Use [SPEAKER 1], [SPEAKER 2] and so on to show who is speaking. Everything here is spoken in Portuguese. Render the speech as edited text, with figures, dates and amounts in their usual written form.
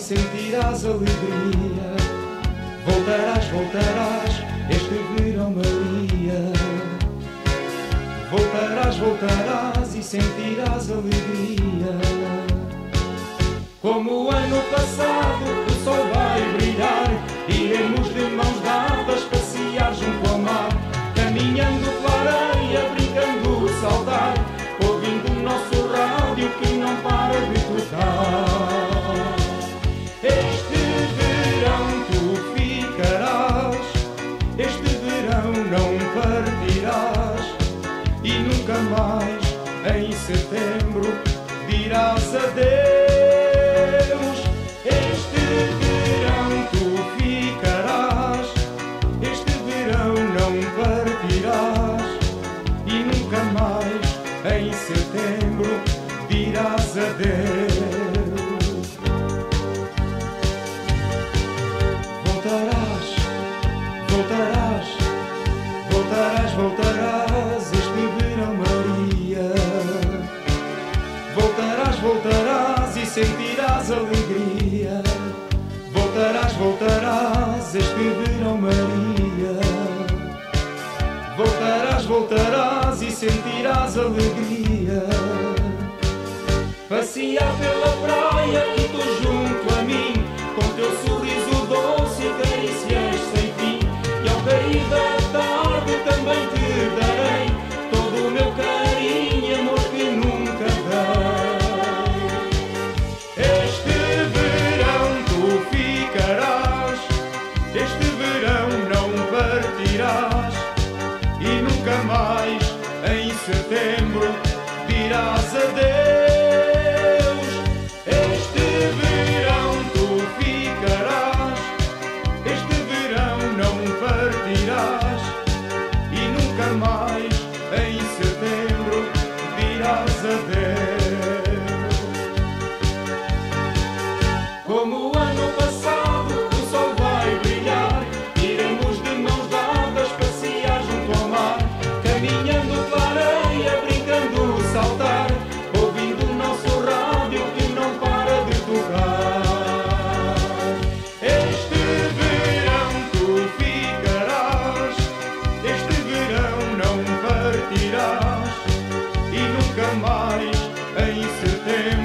[SPEAKER 1] sentirás alegria. Voltarás, voltarás, este verão, Maria. Voltarás, voltarás e sentirás alegria. Como o ano passado o sol vai brilhar, iremos de mãos dadas passear junto ao mar, caminhando pela areia, brincando, saltar, ouvindo o nosso rádio que não para de tocar. Este verão tu ficarás, este verão não partirás, e nunca mais em setembro dirás adeus. Este verão tu ficarás, este verão não partirás, e nunca mais em setembro dirás adeus. Voltarás, voltarás, voltarás, voltarás, este verão, Maria. Voltarás, voltarás e sentirás alegria. Voltarás, voltarás, este verão, Maria. Voltarás, voltarás e sentirás alegria. Passear pela praia e tu junto a mim, com teu sorriso doce e carícias sem fim. E ao cair da tarde também te darei todo o meu carinho, amor que nunca dei. Este verão tu ficarás, este verão não partirás, e nunca mais em setembro dirás adeus. Este verão tu ficarás, este verão não partirás, e nunca mais em setembro dirás adeus. Como o ano passado o sol vai brilhar, iremos de mãos dadas passear junto ao mar, caminhando pela areia, brincando, saltar, ouvindo o nosso rádio que não para de tocar. Este verão tu ficarás, este verão não partirás, e nunca mais em setembro